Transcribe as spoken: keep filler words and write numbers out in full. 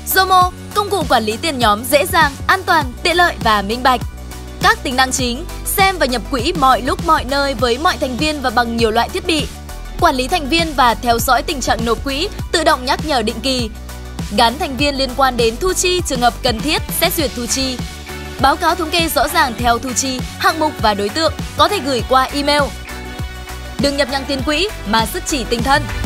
Zomo, công cụ quản lý tiền nhóm dễ dàng, an toàn, tiện lợi và minh bạch. Các tính năng chính: xem và nhập quỹ mọi lúc mọi nơi với mọi thành viên và bằng nhiều loại thiết bị. Quản lý thành viên và theo dõi tình trạng nộp quỹ, tự động nhắc nhở định kỳ. Gắn thành viên liên quan đến thu chi trường hợp cần thiết, xét duyệt thu chi. Báo cáo thống kê rõ ràng theo thu chi, hạng mục và đối tượng, có thể gửi qua email. Đừng nhập nhằng tiền quỹ mà sức chỉ tinh thần.